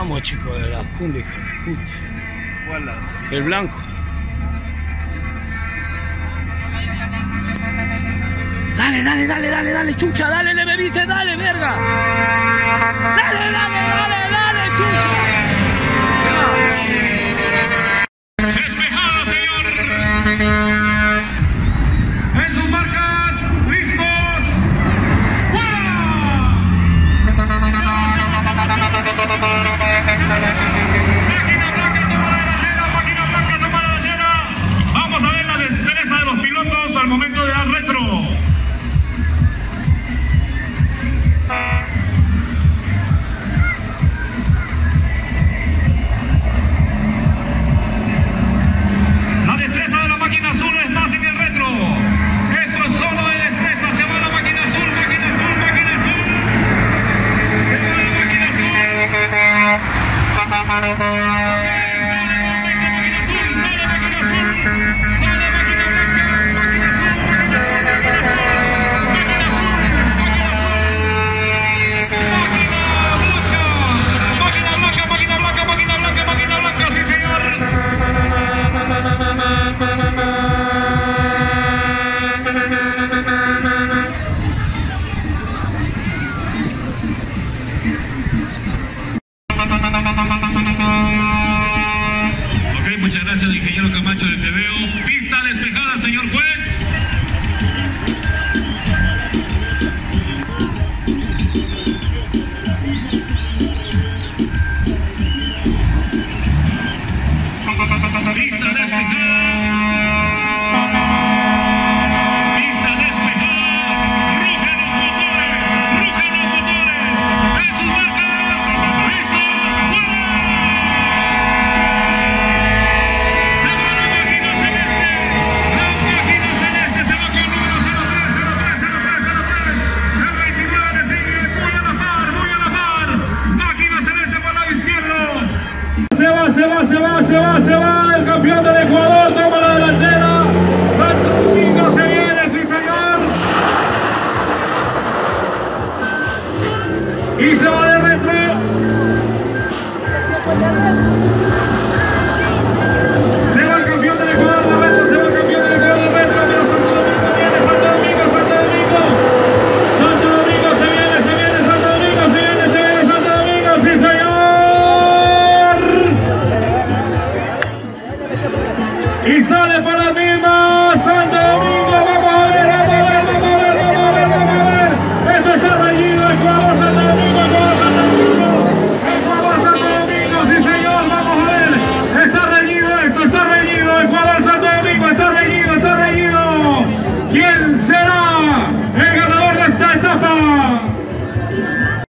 Vamos, chicos, de las cumbias, hijo de puta. Voilà. El blanco. Dale, dale, dale, dale, dale, chucha, dale, le me viste, dale, verga. Dale, dale, dale, dale, chucha. Despejada, señor. En sus marcas, listos. ¡Fuera! Máquina blanca toma la delantera. Vamos a ver la destreza de los pilotos al momento de dar retro. La destreza de la máquina azul es más en el retro. Eso es solo de destreza. Se va la máquina azul, máquina azul, máquina azul. Se va la máquina azul. Máquina azul, sale máquina azul. Sale máquina blanca, máquina azul, máquina azul, máquina azul, máquina blanca, máquina blanca, máquina blanca, sí señor. Ok, muchas gracias, ingeniero Camacho de TVO. Pista despejada, señor juez. Pista despejada. Pista despejada. Rugen los motores. Rugen los motores. En sus marcas. Listos. ¡Fuera! Se va la máquina celeste. La máquina celeste se va con el número 03. El 29 le sigue muy a la par, muy a la par. Máquina celeste por el lado izquierdo. Se va. El campeón del Ecuador toma la delantera. Santo Domingo se viene, sí señor. Y se va de